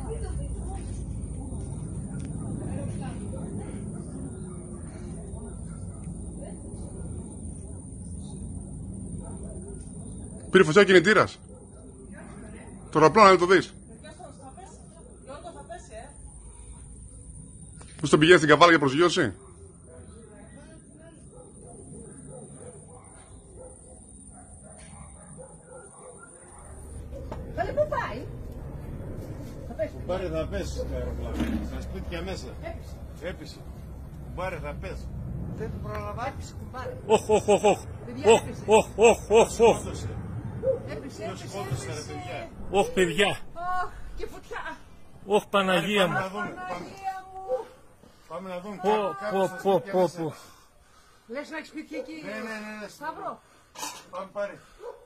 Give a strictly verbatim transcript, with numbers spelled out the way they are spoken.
Πήρε φωτιά ο κινητήρας. Το αεροπλάνο δεν το δεις. Πώς τον πηγαίνει στην Καβάλα για προσγειώση. Καλέ, πού πάει? Κουμπάρε θα πέσει το αεροπλάνο. Στα σπίτια μέσα. Έπεισε. Έπεισε. Κουμπάρε θα πέσει. Δεν το προλαβά. Έπεισε, κουμπάρε. Οχ, οχ, οχ, οχ. Παιδιά, έπεισε. Οχ, οχ, οχ, οχ. Έπεισε, έπεισε, έπεισε. Οχ, παιδιά. Ωχ, και φωτιά. Οχ, Παναγία μου. Παναγία μου. Πάμε να δούμε. Πω, πω, πω, πω, πω. Λες να έχεις σπίτια εκεί, Ναι, ναι, ναι. Σταύρο? Πάμε πάρε.